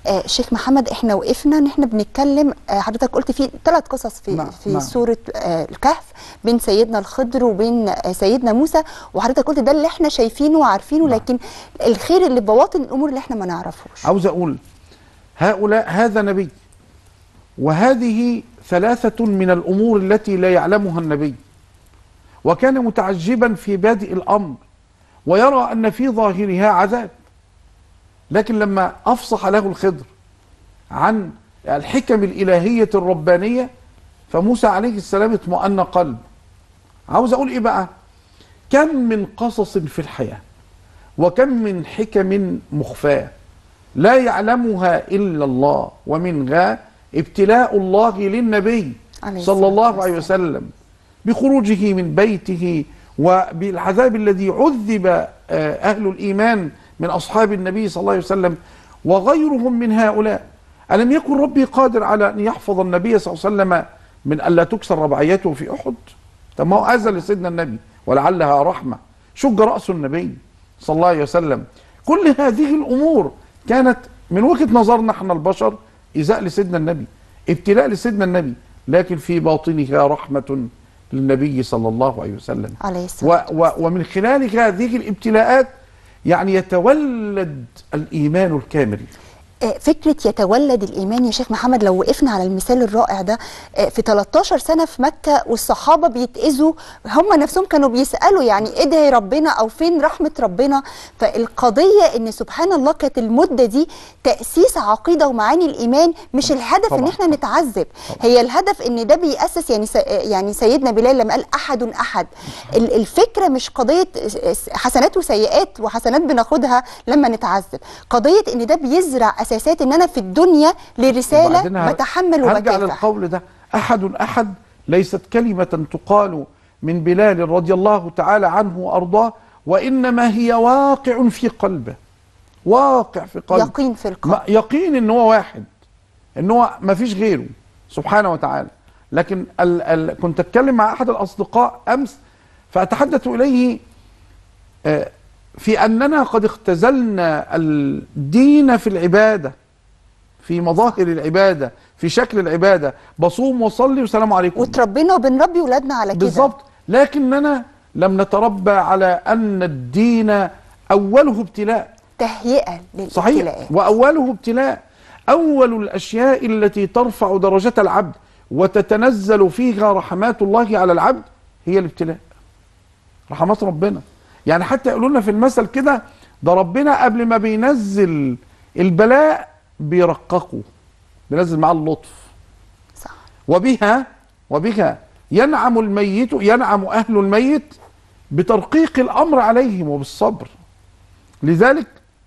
شيخ محمد، احنا وقفنا ان احنا بنتكلم، حضرتك قلت في 3 قصص في سورة الكهف بين سيدنا الخضر وبين سيدنا موسى، وحضرتك قلت ده اللي احنا شايفينه وعارفينه، لكن الخير اللي ببواطن الامور اللي احنا ما نعرفوش. عاوز اقول هؤلاء، هذا نبي، وهذه 3 من الامور التي لا يعلمها النبي، وكان متعجبا في بادئ الامر ويرى ان في ظاهرها عذاب، لكن لما افصح له الخضر عن الحكم الالهيه الربانيه فموسى عليه السلام اطمأن قلب. عاوز اقول ايه بقى؟ كم من قصص في الحياه وكم من حكم مخفاه لا يعلمها الا الله، ومنها ابتلاء الله للنبي صلى الله عليه وسلم بخروجه من بيته وبالعذاب الذي عذب أهل الإيمان من أصحاب النبي صلى الله عليه وسلم وغيرهم من هؤلاء. ألم يكن ربي قادر على أن يحفظ النبي صلى الله عليه وسلم من ألا تكسر رباعيته في أحد؟ طب ما هو أذى لسيدنا النبي ولعلها رحمة، شج رأس النبي صلى الله عليه وسلم. كل هذه الأمور كانت من وجهة نظرنا احنا البشر إيذاء لسيدنا النبي، ابتلاء لسيدنا النبي، لكن في باطنها رحمة للنبي صلى الله عليه وسلم عليه الصلاة والسلام. ومن خلال هذه الابتلاءات يعني يتولد الإيمان الكامل. فكرة يتولد الإيمان يا شيخ محمد، لو وقفنا على المثال الرائع ده، في 13 سنة في مكة والصحابة بيتأذوا، هم نفسهم كانوا بيسألوا يعني ادعي ربنا أو فين رحمة ربنا. فالقضية إن سبحان الله كانت المدة دي تأسيس عقيدة ومعاني الإيمان، مش الهدف طبعا إن احنا نتعذب طبعا. هي الهدف إن ده بيأسس يعني سيدنا بلال لما قال أحد أحد، الفكرة مش قضية حسنات وسيئات وحسنات بناخدها لما نتعذب، قضية إن ده بيزرع اساسات ان انا في الدنيا لرساله بتحمل وبكافح. هرجع للقول ده، احد احد ليست كلمه تقال من بلال رضي الله تعالى عنه وارضاه، وانما هي واقع في قلبه، واقع في قلبه، يقين في القلب، يقين ان هو واحد، ان هو ما فيش غيره سبحانه وتعالى. لكن كنت اتكلم مع احد الاصدقاء امس فاتحدث اليه في أننا قد اختزلنا الدين في العبادة، في مظاهر العبادة، في شكل العبادة، بصوم وصلي والسلام عليكم، وتربينا وبنربي ولادنا على كده بالظبط، لكننا لم نتربى على أن الدين أوله ابتلاء، تهيئة للابتلاء. صحيح، وأوله ابتلاء. أول الأشياء التي ترفع درجة العبد وتتنزل فيها رحمات الله على العبد هي الابتلاء، رحمات ربنا. يعني حتى يقولوا لنا في المثل كده، ده ربنا قبل ما بينزل البلاء بيرققه، بينزل معاه اللطف. صح. وبها ينعم الميت، ينعم أهل الميت بترقيق الأمر عليهم وبالصبر. لذلك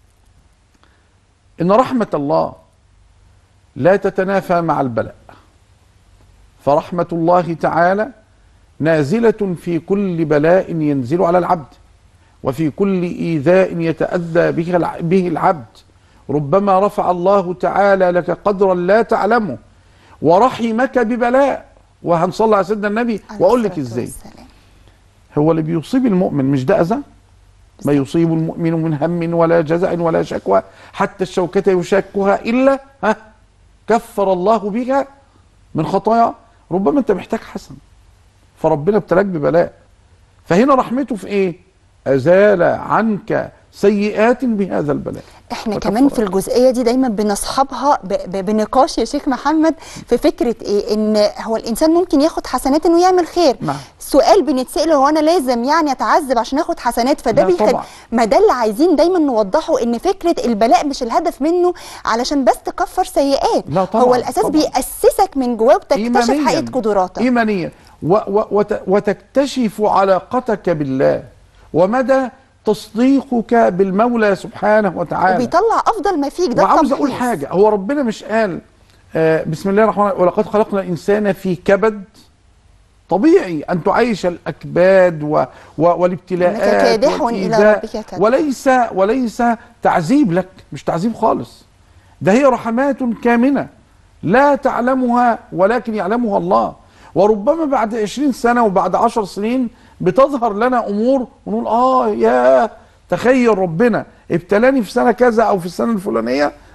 إن رحمة الله لا تتنافى مع البلاء، فرحمة الله تعالى نازلة في كل بلاء ينزل على العبد، وفي كل إيذاء يتأذى به العبد. ربما رفع الله تعالى لك قدرا لا تعلمه ورحمك ببلاء. وهنصلي على سيدنا النبي وأقول لك إزاي. هو اللي بيصيب المؤمن مش ده أذى؟ ما يصيب المؤمن من هم ولا جزع ولا شكوى حتى الشوكة يشاكها إلا كفر الله بها من خطايا. ربما أنت محتاج حسن فربنا ابتلاك ببلاء، فهنا رحمته في إيه؟ أزال عنك سيئات بهذا البلاء. احنا كمان في الجزئيه دي دايما بنصحبها بنقاش يا شيخ محمد في فكره ايه، ان هو الانسان ممكن ياخد حسنات انه يعمل خير. نعم. سؤال بنتساله، هو انا لازم يعني اتعذب عشان اخد حسنات؟ فده ما ده اللي عايزين دايما نوضحه، ان فكره البلاء مش الهدف منه علشان بس تكفر سيئات. لا طبعا. هو الاساس طبعا بيأسسك من جواه وتكتشف حقيقه قدراتك ايمانيا وتكتشف علاقتك بالله ومدى تصديقك بالمولى سبحانه وتعالى، وبيطلع افضل ما فيك. ده وعاوز اقول حاجه، هو ربنا مش قال بسم الله الرحمن الرحيم ولقد خلقنا الانسان في كبد؟ طبيعي ان تعيش الاكباد والابتلاءات كادح الى ربك كادح، وليس تعذيب لك، مش تعذيب خالص، ده هي رحمات كامنه لا تعلمها ولكن يعلمها الله. وربما بعد 20 سنه وبعد 10 سنين بتظهر لنا امور ونقول يا تخيل ربنا ابتلاني في سنه كذا او في السنه الفلانيه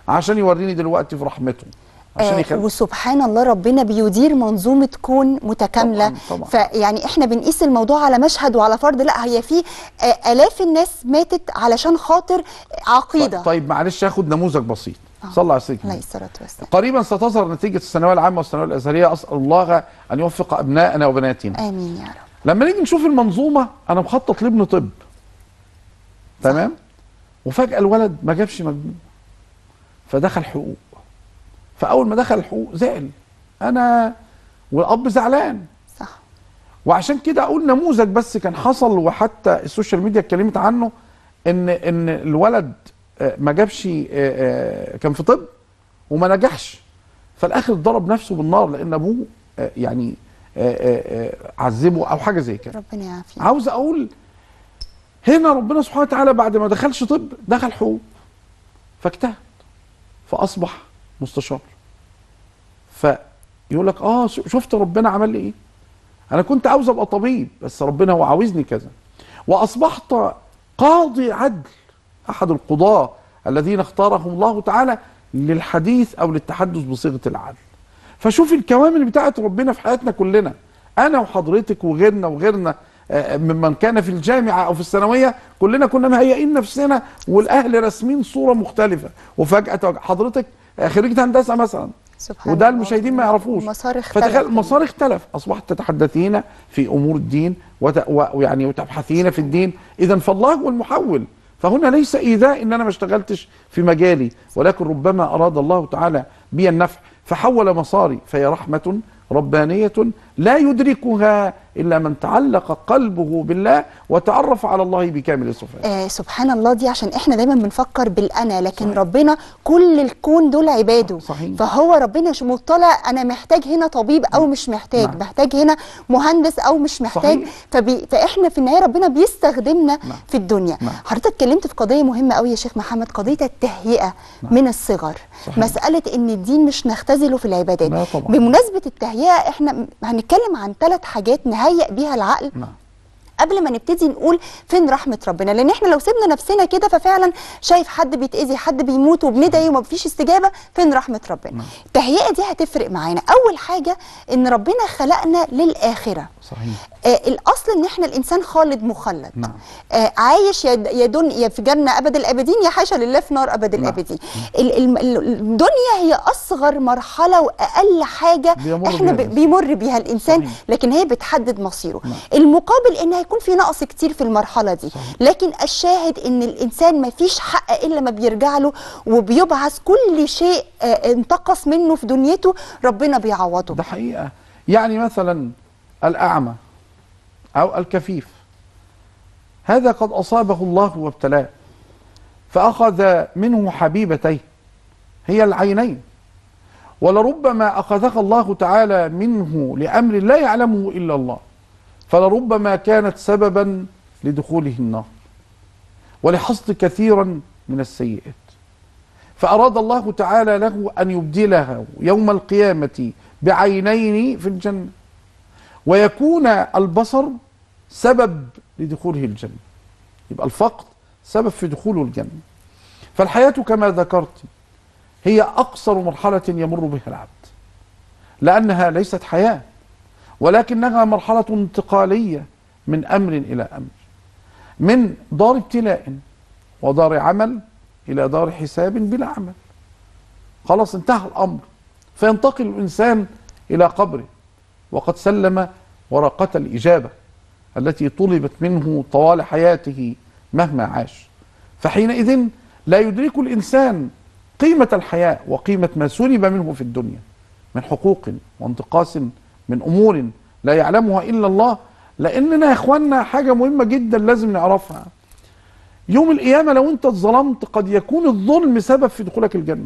عشان يوريني دلوقتي في رحمته، عشان يخلق. وسبحان الله ربنا بيدير منظومة كون متكاملة. طبعاً طبعاً. فيعني احنا بنقيس الموضوع على مشهد وعلى فرد، لا هي في آلاف الناس ماتت علشان خاطر عقيدة. طيب معلش هاخد نموذج بسيط. صلى على سيدنا عليه الصلاة والسلام. قريبا ستظهر نتيجة الثانوية العامة والثانوية الأزهرية، أسأل الله أن يوفق أبنائنا وبناتنا. آمين يا رب. لما نيجي نشوف المنظومة، أنا مخطط لابن طب، تمام، وفجأة الولد ما جابش مجموع فدخل حقوق. فأول ما دخل الحقوق زعل، أنا والأب زعلان. صح. وعشان كده أقول نموذج بس كان حصل، وحتى السوشيال ميديا اتكلمت عنه، إن الولد ما جابش، كان في طب وما نجحش، فالآخر ضرب نفسه بالنار لأن أبوه يعني عذبه أو حاجة زي كده. ربنا يعافيك. عاوز أقول هنا ربنا سبحانه وتعالى بعد ما دخلش طب دخل حقوق، فاجتهد فأصبح مستشار. فيقول لك شفت ربنا عمل لي ايه؟ انا كنت عاوز ابقى طبيب بس ربنا هو عاوزني كذا. واصبحت قاضي عدل، احد القضاة الذين اختارهم الله تعالى للحديث او للتحدث بصيغة العدل. فشوف الكوامل بتاعت ربنا في حياتنا كلنا، انا وحضرتك وغيرنا وغيرنا ممن كان في الجامعة او في الثانوية، كلنا كنا مهيئين نفسنا والاهل راسمين صورة مختلفة، وفجأة حضرتك خريجة هندسة مثلا، سبحان وده الله. المشاهدين ما يعرفوش. المسار اختلف. فتخيل المسار اختلف، اصبحت تتحدثين في امور الدين ويعني وتبحثين في الدين. اذا فالله هو المحول. فهنا ليس ايذاء ان انا ما اشتغلتش في مجالي، ولكن ربما اراد الله تعالى بي النفع فحول مساري، فهي رحمة ربانية لا يدركها إلا من تعلق قلبه بالله وتعرف على الله بكامل الصفات. سبحان الله. دي عشان احنا دايما بنفكر بالأنا، لكن صحيح. ربنا كل الكون دول عباده. صحيح. فهو ربنا مطلع أنا محتاج هنا طبيب أو مش محتاج، نعم. محتاج هنا مهندس أو مش محتاج. فإحنا في النهاية ربنا بيستخدمنا نعم. في الدنيا. نعم. حضرتك اتكلمت في قضية مهمة قوي يا شيخ محمد، قضية التهيئة. نعم. من الصغر. صحيح. مسألة إن الدين مش نختزله في العبادات. لا طبعا. بمناسبة التهيئة احنا هنتكلم عن 3 حاجات نهيئ بيها العقل. نعم. قبل ما نبتدي نقول فين رحمة ربنا، لأن احنا لو سيبنا نفسنا كده ففعلا شايف حد بيتأذي، حد بيموت وبندعي وما فيش استجابة، فين رحمة ربنا؟ نعم. التهيئة دي هتفرق معانا. أول حاجة إن ربنا خلقنا للآخرة. صحيح. الأصل إن احنا الإنسان خالد مخلد. نعم. عايش يا في جنة أبد الآبدين، يا حاشا لله في نار أبد الآبدين. الدنيا هي أصغر مرحلة وأقل حاجة احنا بيمر بيها الإنسان. صحيح. لكن هي بتحدد مصيره. نعم. المقابل إن هيكون في نقص كتير في المرحلة دي. صحيح. لكن الشاهد إن الإنسان ما فيش حق إلا ما بيرجع له وبيبعث كل شيء انتقص منه في دنيته ربنا بيعوضه. ده حقيقة. يعني مثلا الأعمى أو الكفيف، هذا قد أصابه الله وابتلاه فأخذ منه حبيبتيه هي العينين، ولربما أخذها الله تعالى منه لأمر لا يعلمه إلا الله، فلربما كانت سببا لدخوله النار ولحصد كثيرا من السيئات، فأراد الله تعالى له أن يبدلها يوم القيامة بعينين في الجنة، ويكون البصر سبب لدخوله الجنة. يبقى الفقر سبب في دخوله الجنة. فالحياة كما ذكرت هي أقصر مرحلة يمر بها العبد، لأنها ليست حياة ولكنها مرحلة انتقالية من أمر إلى أمر، من دار ابتلاء ودار عمل إلى دار حساب بلا عمل. خلاص انتهى الأمر، فينتقل الإنسان إلى قبره وقد سلم ورقة الإجابة التي طلبت منه طوال حياته مهما عاش. فحينئذ لا يدرك الإنسان قيمة الحياة وقيمة ما سلب منه في الدنيا من حقوق وانتقاص من أمور لا يعلمها إلا الله. لأننا يا إخواننا حاجة مهمة جدا لازم نعرفها، يوم القيامة لو أنت اتظلمت قد يكون الظلم سبب في دخولك الجنة.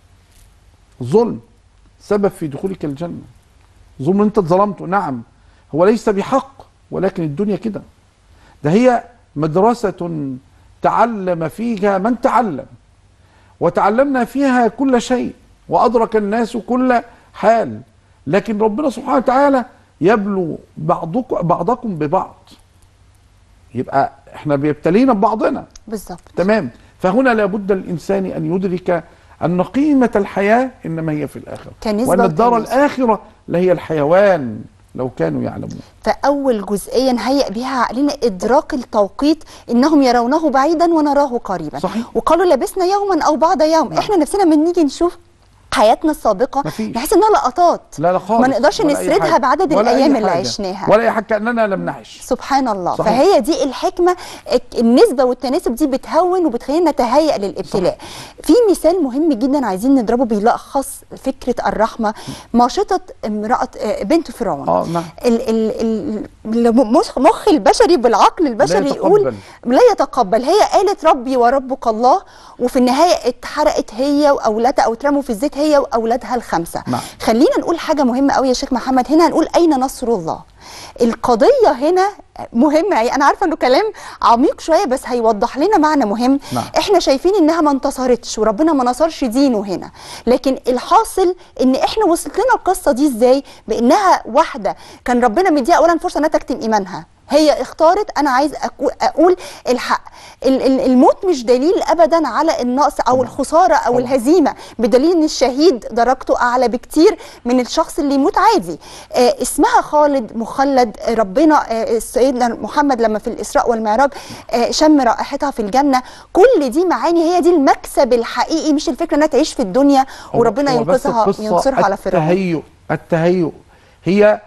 الظلم سبب في دخولك الجنة. ظلم أنت اتظلمته، نعم هو ليس بحق، ولكن الدنيا كده، ده هي مدرسة تعلم فيها من تعلم، وتعلمنا فيها كل شيء، وأدرك الناس كل حال. لكن ربنا سبحانه وتعالى يبلو بعضكم ببعض، يبقى احنا بيبتلينا ببعضنا. بالظبط. تمام. فهنا لابد الإنسان أن يدرك أن قيمة الحياة إنما هي في الآخرة، كنسبة وأن الدار وتناسب. الآخرة لهي الحيوان لو كانوا يعلمون. فأول جزئية نهيئ بها عقلنا إدراك التوقيت، إنهم يرونه بعيدا ونراه قريبا. صحيح. وقالوا لبسنا يوما أو بعض يوم. إحنا نفسنا من نيجي نشوف حياتنا السابقة مفيش. نحس إنها لقطات، لا خالص، ما نقدرش ولا أي نسردها حاجة. بعدد ولا أي الأيام اللي حاجة. عشناها. ولا أي حاجة، كأننا لم نعش. سبحان الله. صحيح. فهي دي الحكمة، النسبة والتناسب دي بتهون وبتخلينا نتهيأ للابتلاء. في مثال مهم جدا عايزين نضربه بيلخص فكرة الرحمة. ماشطة امرأة بنت فرعون. نعم. المخ البشري بالعقل البشري يقول لا يتقبل. هي قالت ربي وربك الله، وفي النهاية اتحرقت هي وأولادها أو اترموا في الزيت هي وأولادها الخمسة. نعم. خلينا نقول حاجة مهمة قوي يا شيخ محمد. هنا هنقول أين نصر الله؟ القضية هنا مهمة. أنا عارفة إنه كلام عميق شوية بس هيوضح لنا معنى مهم. نعم. إحنا شايفين إنها ما انتصرتش وربنا ما نصرش دينه هنا، لكن الحاصل إن إحنا وصلت لنا القصة دي إزاي؟ بإنها واحدة كان ربنا مديها أولا فرصة إنها تكتم إيمانها. هي اختارت أنا عايز أقول الحق. الموت مش دليل أبدا على النقص أو الخسارة أو الهزيمة، بدليل إن الشهيد درجته أعلى بكتير من الشخص اللي يموت عادي. اسمها خالد مخلد. ربنا سيدنا محمد لما في الإسراء والمعراج شم رائحتها في الجنة. كل دي معاني، هي دي المكسب الحقيقي، مش الفكرة إنها تعيش في الدنيا وربنا ينصرها على فرعون. التهيؤ هي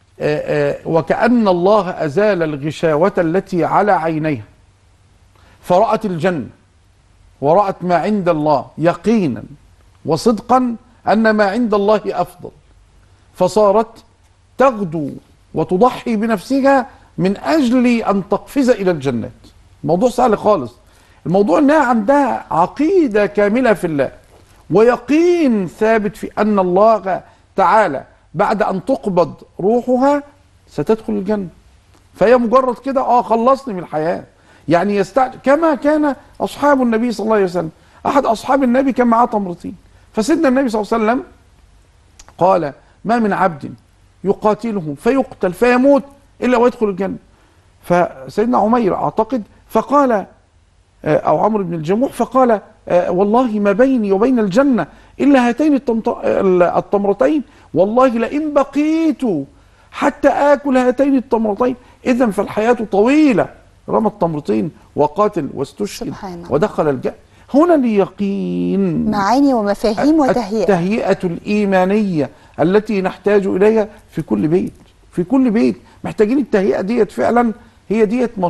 وكأن الله أزال الغشاوة التي على عينيها فرأت الجنة ورأت ما عند الله يقينا وصدقا أن ما عند الله أفضل، فصارت تغدو وتضحي بنفسها من أجل أن تقفز إلى الجنات. الموضوع سهل خالص. الموضوع أنها عندها عقيدة كاملة في الله ويقين ثابت في أن الله تعالى بعد أن تقبض روحها ستدخل الجنة. فهي مجرد كده خلصني من الحياة. يعني كما كان أصحاب النبي صلى الله عليه وسلم. أحد أصحاب النبي كان معاه تمرتين، فسيدنا النبي صلى الله عليه وسلم قال ما من عبد يقاتله فيقتل فيموت إلا ويدخل الجنة. فسيدنا عمير أعتقد فقال أو عمرو بن الجموح فقال والله ما بيني وبين الجنة إلا هاتين التمرتين، والله لئن بقيت حتى آكل هاتين التمرتين إذن فالحياة طويلة. رمى التمرتين وقاتل واستشهد ودخل الجنة. هنا اليقين، معاني ومفاهيم وتهيئة، التهيئة الإيمانية التي نحتاج إليها في كل بيت. في كل بيت محتاجين التهيئة ديت فعلا. هي ديت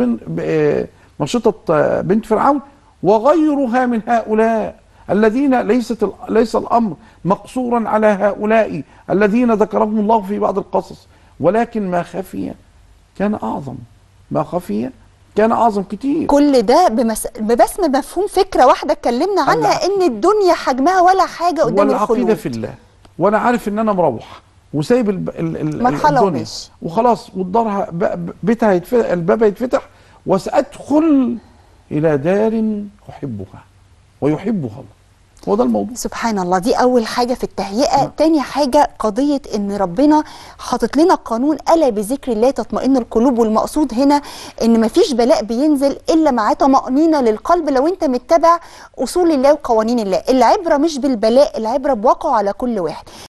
مشطة بنت فرعون وغيرها من هؤلاء الذين ليس الأمر مقصورا على هؤلاء الذين ذكرهم الله في بعض القصص، ولكن ما خفي كان أعظم. ما خفي كان أعظم كتير. كل ده ببسم مفهوم فكرة واحدة اتكلمنا عنها، إن الدنيا حجمها ولا حاجة قدام الخلود. والعقيدة في الله، وأنا عارف إن أنا مروح وسايب الدنيا وخلاص، والدار بيتها الباب هيتفتح وسأدخل إلى دار أحبها ويحبها الله. هو ده الموضوع. سبحان الله. دي أول حاجة في التهيئة. تاني حاجة قضية إن ربنا حاطط لنا قانون ألا بذكر الله تطمئن القلوب. والمقصود هنا إن مفيش بلاء بينزل إلا معاه طمأنينة للقلب لو أنت متبع أصول الله وقوانين الله. العبرة مش بالبلاء، العبرة بواقعه على كل واحد.